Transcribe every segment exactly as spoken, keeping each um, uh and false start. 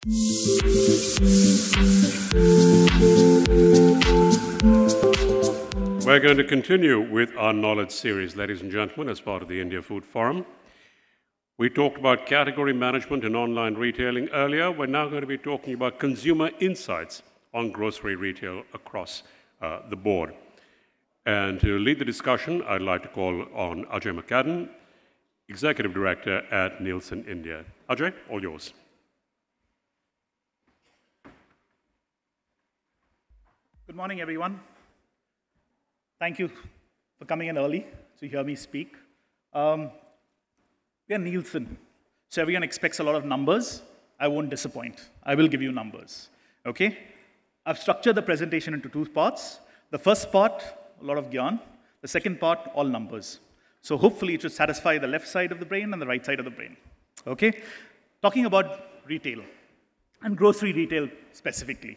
We're going to continue with our knowledge series, ladies and gentlemen, as part of the India Food Forum. We talked about category management and online retailing earlier. We're now going to be talking about consumer insights on grocery retail across uh, the board. And to lead the discussion, I'd like to call on Ajay Macaden, Executive Director at Nielsen India. Ajay, all yours. Good morning, everyone. Thank you for coming in early to hear me speak. Um, we are Nielsen, so everyone expects a lot of numbers. I won't disappoint. I will give you numbers, okay? I've structured the presentation into two parts. The first part, a lot of gyan. The second part, all numbers. So hopefully it should satisfy the left side of the brain and the right side of the brain, okay? Talking about retail, and grocery retail specifically.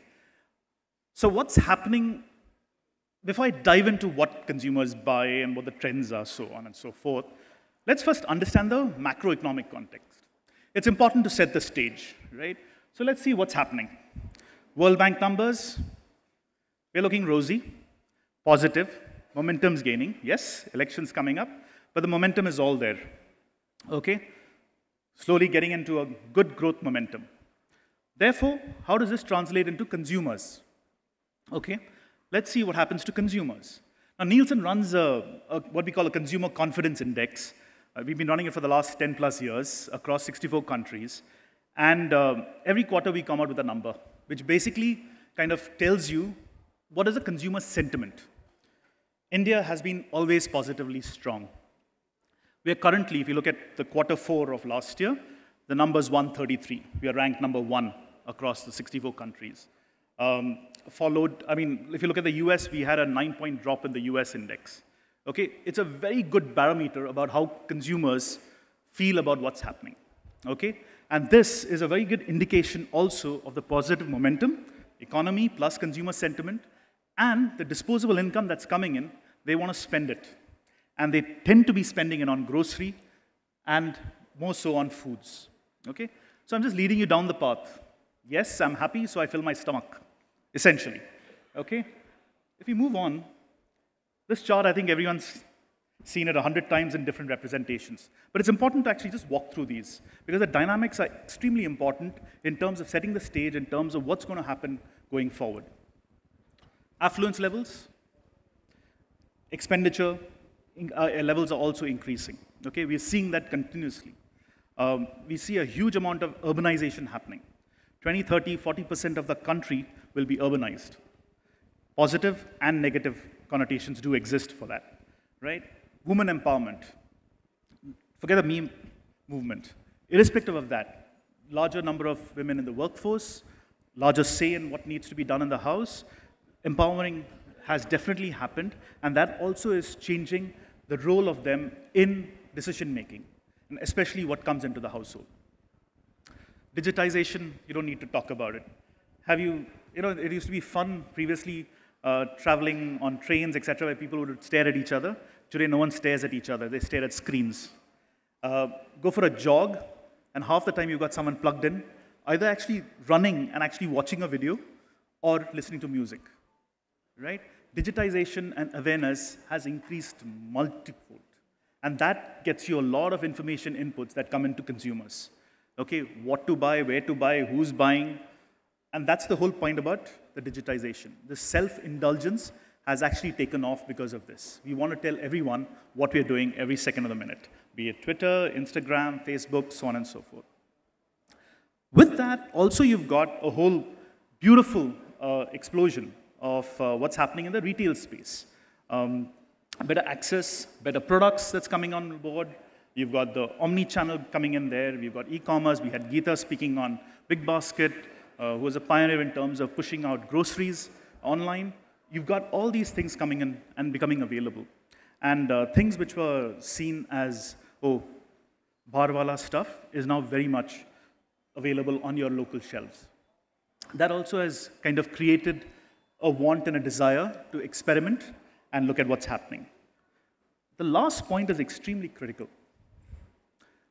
So what's happening, before I dive into what consumers buy and what the trends are, so on and so forth, let's first understand the macroeconomic context. It's important to set the stage, right? So let's see what's happening. World Bank numbers, we're looking rosy, positive, momentum's gaining. Yes, elections coming up, but the momentum is all there, okay? Slowly getting into a good growth momentum. Therefore, how does this translate into consumers? Okay, let's see what happens to consumers. Now, Nielsen runs a, a, what we call a consumer confidence index. Uh, we've been running it for the last ten plus years across sixty-four countries. And uh, every quarter we come out with a number, which basically kind of tells you what is the consumer sentiment. India has been always positively strong. We are currently, if you look at the quarter four of last year, the number is one thirty-three. We are ranked number one across the sixty-four countries. Um, followed, I mean, if you look at the U S, we had a nine-point drop in the U S index. Okay, it's a very good barometer about how consumers feel about what's happening. Okay, and this is a very good indication also of the positive momentum, economy plus consumer sentiment, and the disposable income that's coming in, they want to spend it. And they tend to be spending it on grocery and more so on foods. Okay, so I'm just leading you down the path. Yes, I'm happy, so I fill my stomach. Essentially, okay? If we move on, this chart, I think everyone's seen it a hundred times in different representations. But it's important to actually just walk through these, because the dynamics are extremely important in terms of setting the stage, in terms of what's going to happen going forward. Affluence levels, expenditure uh, levels are also increasing. Okay, we're seeing that continuously. Um, we see a huge amount of urbanization happening. twenty, thirty, forty percent of the country will be urbanized. Positive and negative connotations do exist for that, right? Women empowerment. Forget the meme movement. Irrespective of that, larger number of women in the workforce, larger say in what needs to be done in the house, empowering has definitely happened, and that also is changing the role of them in decision making, and especially what comes into the household. Digitization, you don't need to talk about it. Have you, you know, it used to be fun previously uh, traveling on trains, et cetera, where people would stare at each other. Today, no one stares at each other. They stare at screens. Uh, go for a jog, and half the time you've got someone plugged in, either actually running and actually watching a video or listening to music, right? Digitization and awareness has increased multifold. And that gets you a lot of information inputs that come into consumers. Okay, what to buy, where to buy, who's buying. And that's the whole point about the digitization. The self-indulgence has actually taken off because of this. We want to tell everyone what we're doing every second of the minute, be it Twitter, Instagram, Facebook, so on and so forth. With that, also you've got a whole beautiful uh, explosion of uh, what's happening in the retail space. Um, better access, better products that's coming on board. You've got the Omni Channel coming in there. We've got e-commerce. We had Geeta speaking on Big Basket, uh, who was a pioneer in terms of pushing out groceries online. You've got all these things coming in and becoming available. And uh, things which were seen as, oh, barwala stuff is now very much available on your local shelves. That also has kind of created a want and a desire to experiment and look at what's happening. The last point is extremely critical.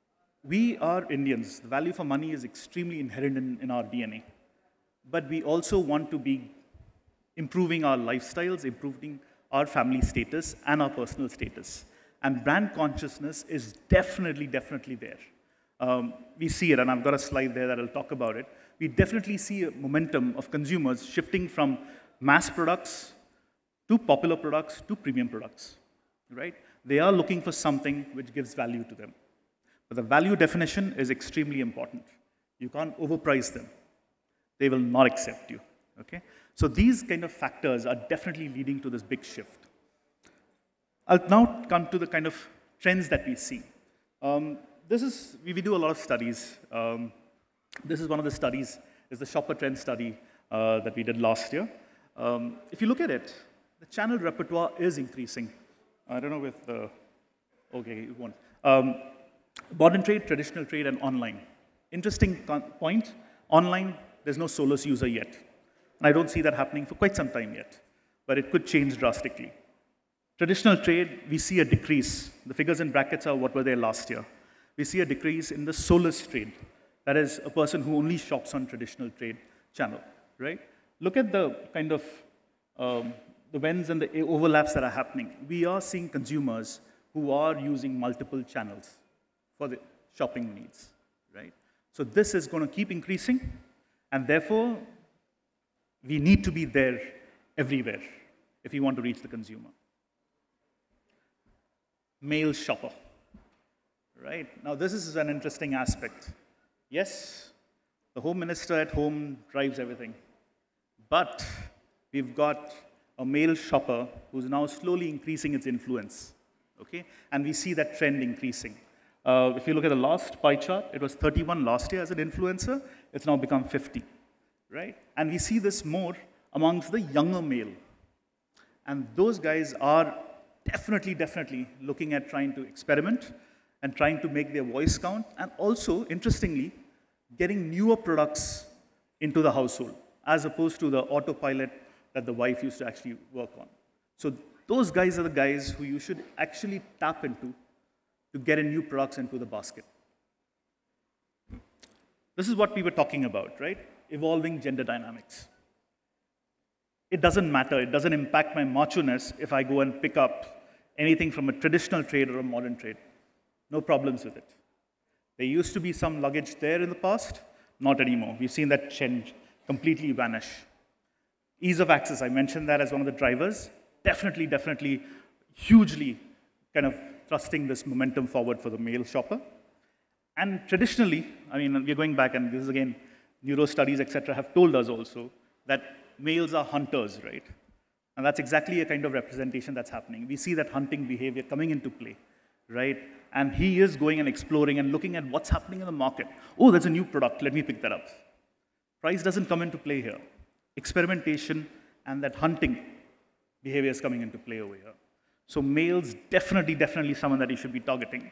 we are Indians. The value for money is extremely inherent in, in our D N A. But we also want to be improving our lifestyles, improving our family status and our personal status. And brand consciousness is definitely, definitely there. Um, we see it, and I've got a slide there that I'll talk about it. We definitely see a momentum of consumers shifting from mass products to popular products to premium products, right? They are looking for something which gives value to them. But the value definition is extremely important. You can't overprice them. They will not accept you, okay? So these kind of factors are definitely leading to this big shift. I'll now come to the kind of trends that we see. Um, this is, we, we do a lot of studies. Um, this is one of the studies, is the shopper trend study uh, that we did last year. Um, if you look at it, the channel repertoire is increasing. I don't know with the, okay, it won't. Um, modern trade, traditional trade, and online. Interesting point, online, there's no Solus user yet. And I don't see that happening for quite some time yet, but it could change drastically. Traditional trade, we see a decrease. The figures in brackets are what were there last year. We see a decrease in the Solus trade. That is a person who only shops on traditional trade channel, right? Look at the kind of um, the wins and the overlaps that are happening. We are seeing consumers who are using multiple channels for the shopping needs, right? So this is going to keep increasing, and therefore, we need to be there everywhere if we want to reach the consumer. Male shopper, right? Now, this is an interesting aspect. Yes, the home minister at home drives everything, but we've got a male shopper who's now slowly increasing its influence, okay? And we see that trend increasing. Uh, if you look at the last pie chart, it was thirty-one last year as an influencer. It's now become fifty, right? And we see this more amongst the younger male. And those guys are definitely, definitely looking at trying to experiment and trying to make their voice count, and also, interestingly, getting newer products into the household, as opposed to the autopilot that the wife used to actually work on. So those guys are the guys who you should actually tap into to get in new products into the basket. This is what we were talking about, right? Evolving gender dynamics. It doesn't matter, it doesn't impact my macho-ness if I go and pick up anything from a traditional trade or a modern trade. No problems with it. There used to be some luggage there in the past, not anymore. We've seen that change, completely vanish. Ease of access, I mentioned that as one of the drivers. Definitely, definitely, hugely kind of thrusting this momentum forward for the male shopper. And traditionally, I mean, we're going back, and this is again, neuro studies, et cetera, have told us also that males are hunters, right? And that's exactly a kind of representation that's happening. We see that hunting behavior coming into play, right? And he is going and exploring and looking at what's happening in the market. Oh, there's a new product, let me pick that up. Price doesn't come into play here. Experimentation and that hunting behavior is coming into play over here. So males, definitely, definitely someone that you should be targeting.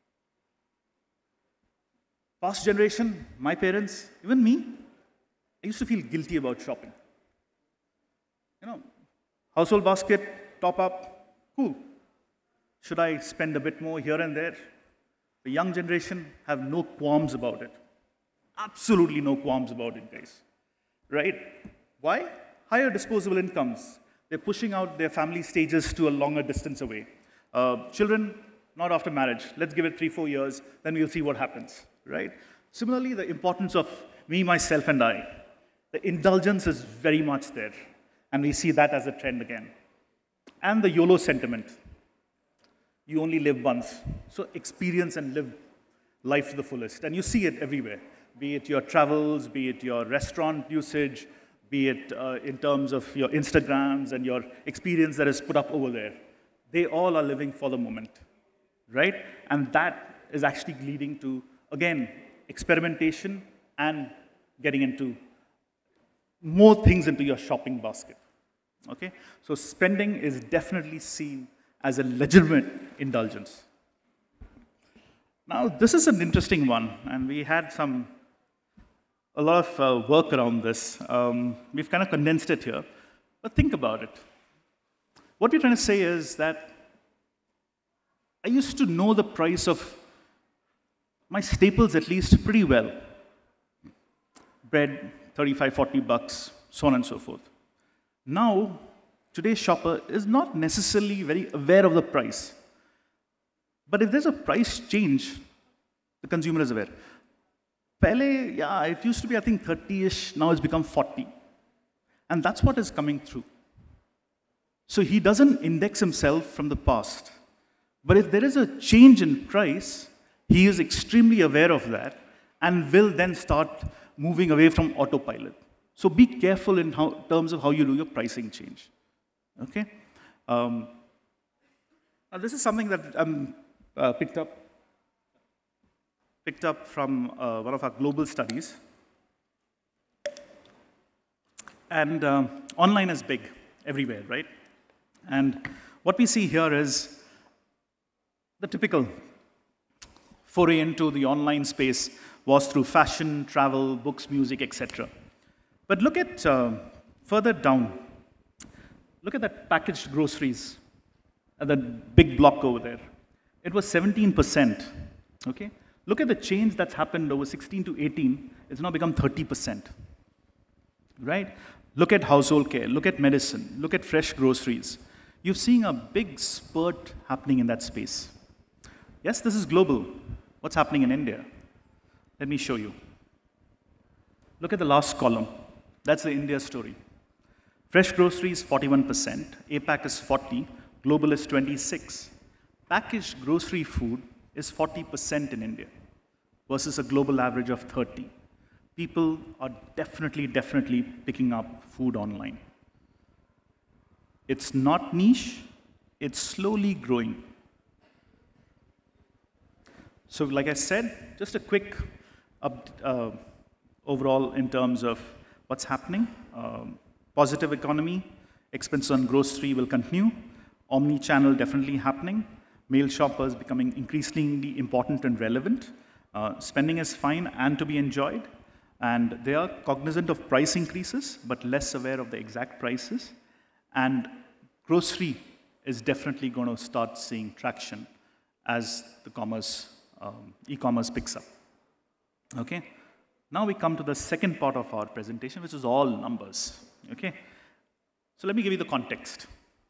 Past generation, my parents, even me, I used to feel guilty about shopping. You know, household basket, top up, cool. Should I spend a bit more here and there? The young generation have no qualms about it. Absolutely no qualms about it, guys. Right? Why? Higher disposable incomes. They're pushing out their family stages to a longer distance away. Uh, children, not after marriage. Let's give it three, four years, then we'll see what happens. Right? Similarly, the importance of me, myself, and I. The indulgence is very much there. And we see that as a trend again. And the YOLO sentiment. You only live once. So experience and live life to the fullest. And you see it everywhere. Be it your travels, be it your restaurant usage, be it uh, in terms of your Instagrams and your experience that is put up over there. They all are living for the moment, right? And that is actually leading to, again, experimentation and getting into more things into your shopping basket, okay? So spending is definitely seen as a legitimate indulgence. Now, this is an interesting one, and we had some, a lot of uh, work around this. Um, we've kind of condensed it here, but think about it. What we're trying to say is that I used to know the price of my staples at least pretty well. Bread, thirty-five, forty bucks, so on and so forth. Now, today's shopper is not necessarily very aware of the price. But if there's a price change, the consumer is aware. Pehle, yeah, it used to be, I think, thirty-ish, now it's become forty. And that's what is coming through. So he doesn't index himself from the past. But if there is a change in price, he is extremely aware of that and will then start moving away from autopilot. So be careful in how, terms of how you do your pricing change. Okay? Um, now this is something that I'm uh, picked up, picked up from uh, one of our global studies. And um, online is big everywhere, right? And what we see here is the typical foray into the online space was through fashion, travel, books, music, et cetera. But look at uh, further down. Look at that packaged groceries at that big block over there. It was seventeen percent. Okay? Look at the change that's happened over sixteen to eighteen. It's now become thirty percent. Right? Look at household care. Look at medicine. Look at fresh groceries. You're seeing a big spurt happening in that space. Yes, this is global. What's happening in India? Let me show you. Look at the last column. That's the India story. Fresh groceries, forty-one percent. APAC is forty. Global is twenty-six. Packaged grocery food is forty percent in India versus a global average of thirty. People are definitely, definitely picking up food online. It's not niche. It's slowly growing. So like I said, just a quick up, uh, overall in terms of what's happening. Um, positive economy, expense on grocery will continue. Omni Channel definitely happening. Male shoppers becoming increasingly important and relevant. Uh, spending is fine and to be enjoyed. And they are cognizant of price increases, but less aware of the exact prices. And grocery is definitely going to start seeing traction as the commerce, um, e-commerce picks up. Okay? Now we come to the second part of our presentation, which is all numbers. Okay? So let me give you the context.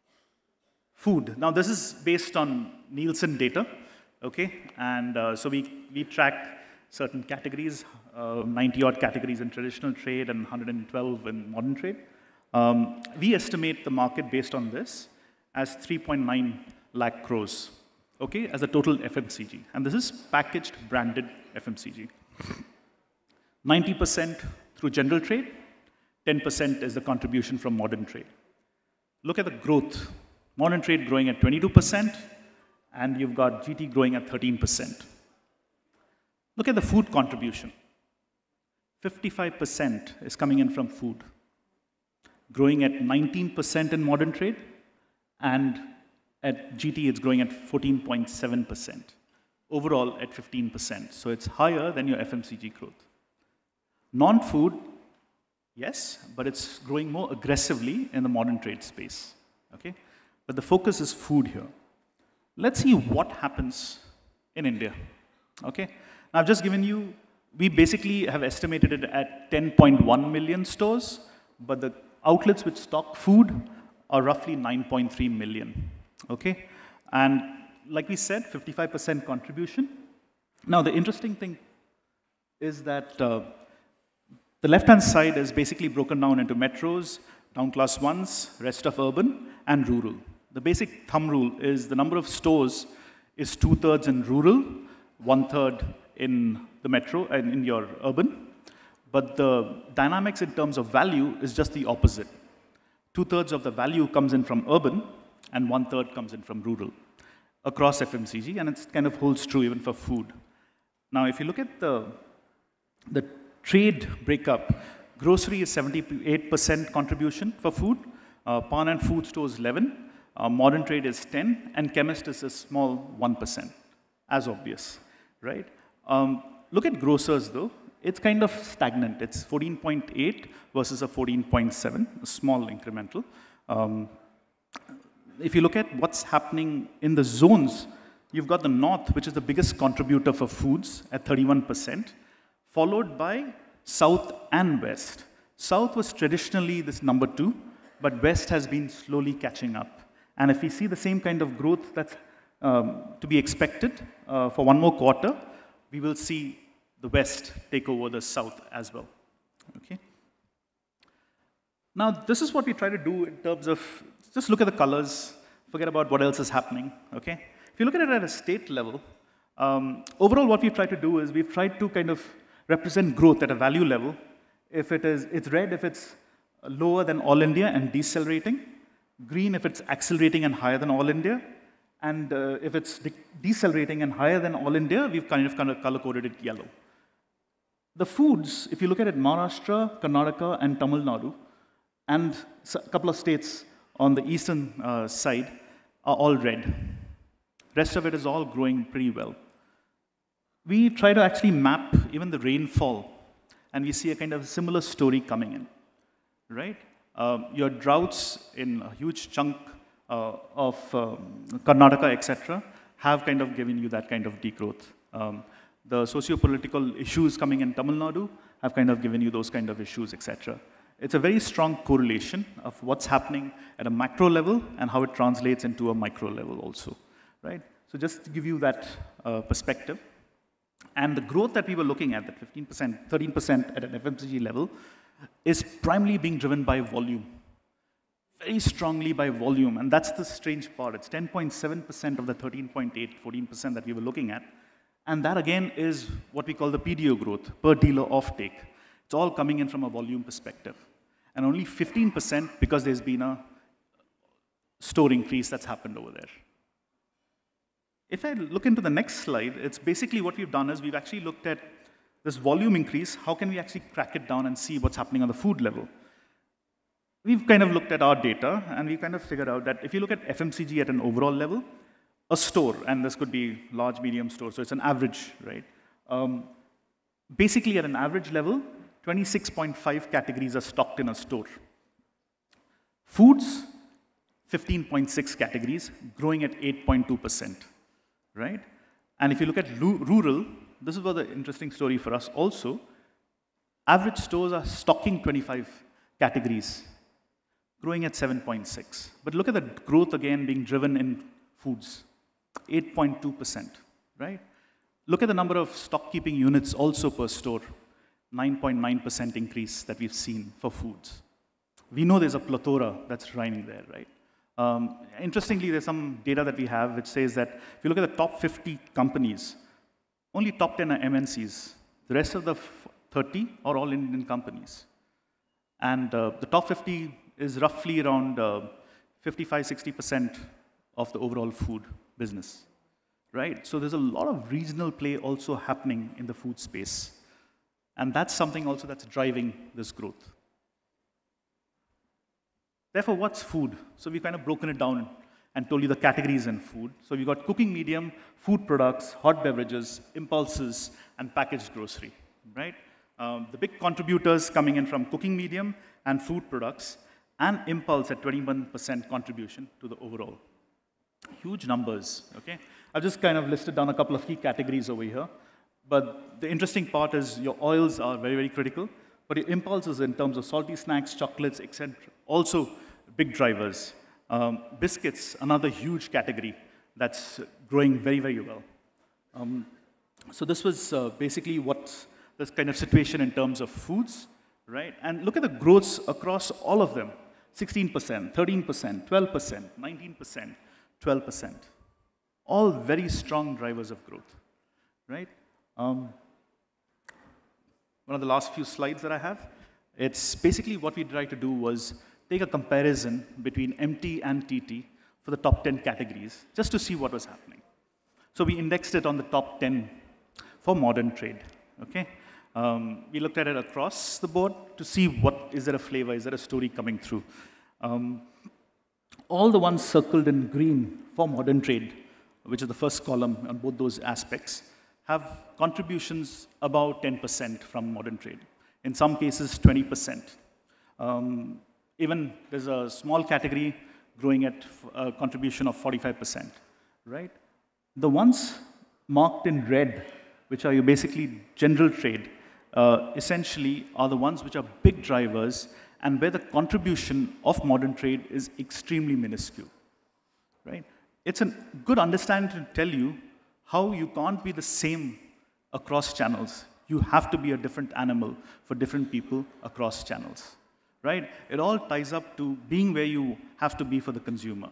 Food. Now this is based on Nielsen data. Okay? And uh, so we, we track certain categories, uh, ninety odd categories in traditional trade and one hundred twelve in modern trade. Um, we estimate the market based on this as three point nine lakh crores, okay, as a total F M C G. And this is packaged, branded F M C G. ninety percent through general trade, ten percent is the contribution from modern trade. Look at the growth. Modern trade growing at twenty-two percent, and you've got G T growing at thirteen percent. Look at the food contribution. fifty-five percent is coming in from food, growing at nineteen percent in modern trade, and at G T it's growing at fourteen point seven percent. Overall at fifteen percent. So it's higher than your F M C G growth. Non-food, yes, but it's growing more aggressively in the modern trade space. Okay? But the focus is food here. Let's see what happens in India. Okay? Now, I've just given you, we basically have estimated it at ten point one million stores, but the outlets which stock food are roughly nine point three million. Okay? And like we said, fifty-five percent contribution. Now, the interesting thing is that uh, the left-hand side is basically broken down into metros, town class ones, rest of urban, and rural. The basic thumb rule is the number of stores is two-thirds in rural, one-third in the metro and in your urban. But the dynamics in terms of value is just the opposite. Two-thirds of the value comes in from urban, and one-third comes in from rural across F M C G, and it kind of holds true even for food. Now, if you look at the, the trade breakup, grocery is seventy-eight percent contribution for food, uh, pawn and food stores eleven, uh, modern trade is ten, and chemist is a small one percent, as obvious, right? Um, look at grocers though, it's kind of stagnant. It's fourteen point eight versus a fourteen point seven, a small incremental. Um, if you look at what's happening in the zones, you've got the North, which is the biggest contributor for foods at thirty-one percent, followed by South and West. South was traditionally this number two, but West has been slowly catching up. And if we see the same kind of growth that's um, to be expected uh, for one more quarter, we will see the West take over the South as well. Okay. Now, this is what we try to do in terms of, just look at the colors, forget about what else is happening, okay? If you look at it at a state level, um, overall what we've tried to do is we've tried to kind of represent growth at a value level. If it is, it's red if it's lower than all India and decelerating, green if it's accelerating and higher than all India, and uh, if it's de decelerating and higher than all India, we've kind of, kind of color-coded it yellow. The foods, if you look at it, Maharashtra, Karnataka, and Tamil Nadu, and a couple of states on the eastern uh, side are all red. Rest of it is all growing pretty well. We try to actually map even the rainfall, and we see a kind of similar story coming in, right? Um, your droughts in a huge chunk uh, of um, Karnataka, et cetera, have kind of given you that kind of degrowth. Um, the socio-political issues coming in Tamil Nadu have kind of given you those kind of issues, et cetera. It's a very strong correlation of what's happening at a macro level and how it translates into a micro level also, right? So just to give you that uh, perspective. And the growth that we were looking at, that fifteen percent, thirteen percent at an F M C G level, is primarily being driven by volume. Very strongly by volume, and that's the strange part. It's ten point seven percent of the thirteen point eight, fourteen percent that we were looking at. And that again is what we call the P D O growth, per dealer offtake. It's all coming in from a volume perspective. And only fifteen percent because there's been a store increase that's happened over there. If I look into the next slide, it's basically what we've done is we've actually looked at this volume increase. How can we actually crack it down and see what's happening on the food level? We've kind of looked at our data, and we kind of figured out that if you look at F M C G at an overall level, a store, and this could be large, medium store, so it's an average, right? Um, basically, at an average level, twenty-six point five categories are stocked in a store. Foods, fifteen point six categories, growing at eight point two percent, right? And if you look at rural, this is what the interesting story for us also. Average stores are stocking twenty-five categories, growing at seven point six. But look at the growth again being driven in foods, eight point two percent, right? Look at the number of stock keeping units also per store, nine point nine percent increase that we've seen for foods. We know there's a plethora that's running there, right? Um, interestingly, there's some data that we have which says that if you look at the top fifty companies, only top ten are M N Cs. The rest of the thirty are all Indian companies. And uh, the top fifty is roughly around uh, fifty-five, sixty percent of the overall food business, right? So there's a lot of regional play also happening in the food space. And that's something also that's driving this growth. Therefore, what's food? So we've kind of broken it down and told you the categories in food. So we've got cooking medium, food products, hot beverages, impulses, and packaged grocery, right? Um, the big contributors coming in from cooking medium and food products, and impulse at twenty-one percent contribution to the overall. Huge numbers, okay? I've just kind of listed down a couple of key categories over here. But the interesting part is your oils are very, very critical. But your impulses in terms of salty snacks, chocolates, et cetera, also big drivers. Um, biscuits, another huge category that's growing very, very well. Um, so this was uh, basically what this kind of situation in terms of foods, right? And look at the growths across all of them. sixteen percent, thirteen percent, twelve percent, nineteen percent, twelve percent. All very strong drivers of growth, right? Um, one of the last few slides that I have, it's basically what we tried to do was take a comparison between M T and T T for the top ten categories, just to see what was happening. So we indexed it on the top ten for modern trade, okay? Um, we looked at it across the board to see what, is there a flavor, is there a story coming through? Um, all the ones circled in green for modern trade, which is the first column on both those aspects, have contributions about ten percent from modern trade. In some cases, twenty percent. Um, even there's a small category growing at a contribution of forty-five percent, right? The ones marked in red, which are your basically general trade, uh, essentially are the ones which are big drivers and where the contribution of modern trade is extremely minuscule, right? It's a good understanding to tell you how you can't be the same across channels. You have to be a different animal for different people across channels, right? It all ties up to being where you have to be for the consumer.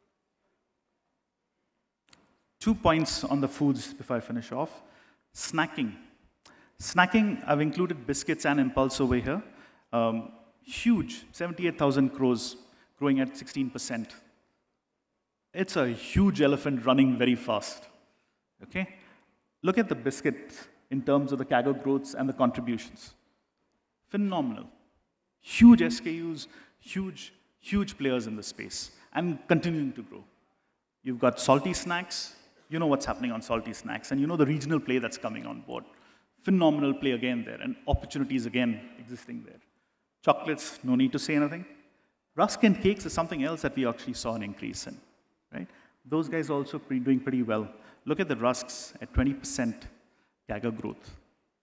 Two points on the foods before I finish off. Snacking. Snacking, I've included biscuits and impulse over here. Um, huge, seventy-eight thousand crores, growing at sixteen percent. It's a huge elephant running very fast, okay? Look at the biscuit in terms of the C A G R growths and the contributions. Phenomenal. Huge S K Us, huge, huge players in the space, and continuing to grow. You've got salty snacks. You know what's happening on salty snacks, and you know the regional play that's coming on board. Phenomenal play again there, and opportunities again existing there. Chocolates, no need to say anything. Rusk and cakes is something else that we actually saw an increase in, right? Those guys also pre doing pretty well. Look at the rusks at twenty percent C A G R growth.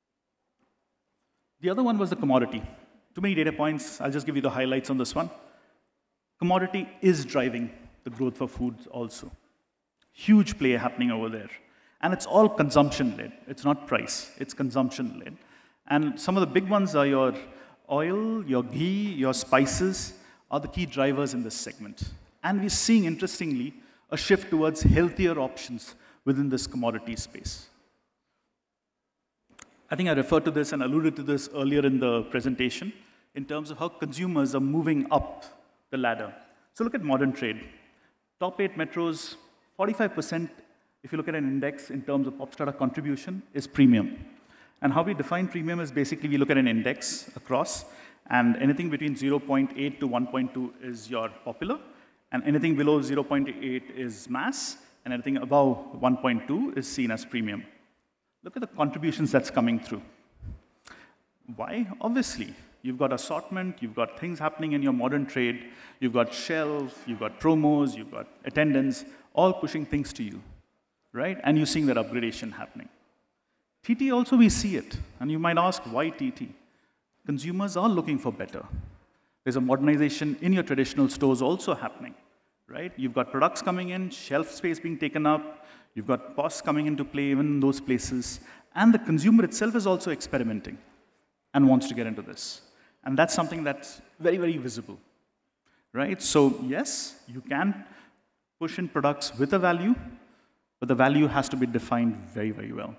The other one was the commodity. Too many data points. I'll just give you the highlights on this one. Commodity is driving the growth for foods also. Huge play happening over there. And it's all consumption-led. It's not price. It's consumption-led. And some of the big ones are your oil, your ghee, your spices are the key drivers in this segment. And we're seeing, interestingly, a shift towards healthier options within this commodity space. I think I referred to this and alluded to this earlier in the presentation in terms of how consumers are moving up the ladder. So look at modern trade. Top eight metros, forty-five percent, if you look at an index in terms of pop strata contribution, is premium. And how we define premium is basically we look at an index across, and anything between zero point eight to one point two is your popular, and anything below zero point eight is mass, and anything above one point two is seen as premium. Look at the contributions that's coming through. Why? Obviously, you've got assortment, you've got things happening in your modern trade, you've got shelf, you've got promos, you've got attendance, all pushing things to you, right? And you're seeing that upgradation happening. T T also, we see it. And you might ask, why T T? Consumers are looking for better. There's a modernization in your traditional stores also happening, right? You've got products coming in, shelf space being taken up, you've got costs coming into play even in those places, and the consumer itself is also experimenting and wants to get into this. And that's something that's very, very visible, right? So yes, you can push in products with a value, but the value has to be defined very, very well.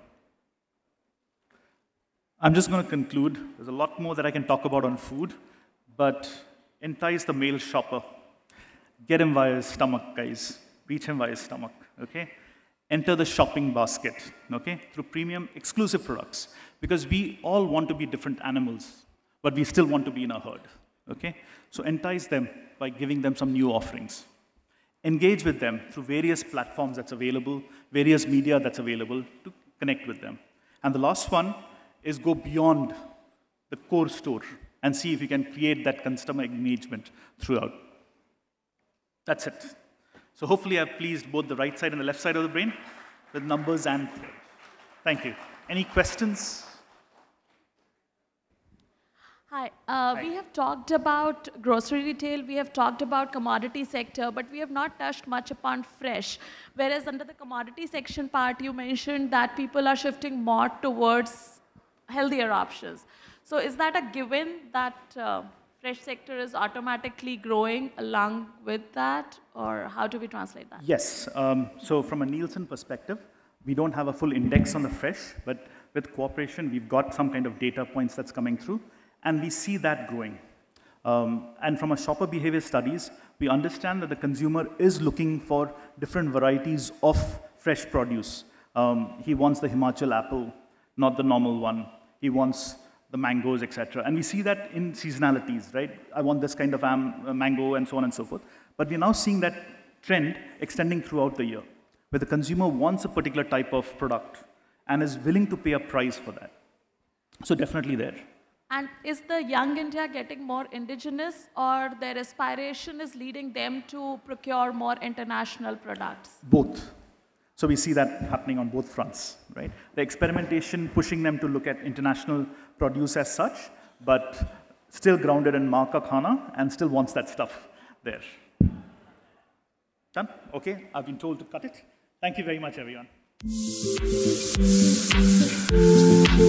I'm just going to conclude. There's a lot more that I can talk about on food, but entice the male shopper. Get him via his stomach, guys. Reach him via his stomach, okay? Enter the shopping basket, okay? Through premium exclusive products, because we all want to be different animals, but we still want to be in a herd, okay? So entice them by giving them some new offerings. Engage with them through various platforms that's available, various media that's available to connect with them. And the last one is go beyond the core store and see if you can create that customer engagement throughout. That's it. So hopefully I've pleased both the right side and the left side of the brain with numbers and thank you. Any questions? Hi, uh, Hi. We have talked about grocery retail, we have talked about commodity sector, but we have not touched much upon fresh. Whereas under the commodity section part, you mentioned that people are shifting more towards healthier options. So is that a given that uh, fresh sector is automatically growing along with that, or how do we translate that? Yes. Um, so from a Nielsen perspective, we don't have a full index on the fresh, but with cooperation, we've got some kind of data points that's coming through. And we see that growing. Um, and from a shopper behavior studies, we understand that the consumer is looking for different varieties of fresh produce. Um, he wants the Himachal apple, not the normal one. He wants the mangoes, et cetera. And we see that in seasonalities, right? I want this kind of um, mango and so on and so forth. But we're now seeing that trend extending throughout the year, where the consumer wants a particular type of product and is willing to pay a price for that. So definitely there. And is the young India getting more indigenous, or their aspiration is leading them to procure more international products? Both. So we see that happening on both fronts, right? The experimentation pushing them to look at international produce as such, but still grounded in maa ka khana and still wants that stuff there. Done? Okay, I've been told to cut it. Thank you very much, everyone.